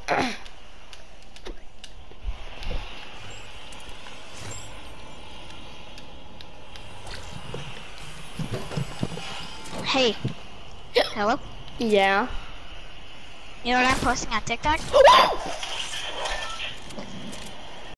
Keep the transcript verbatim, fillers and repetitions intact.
Hey. Hello? Yeah. You know what I'm posting on TikTok?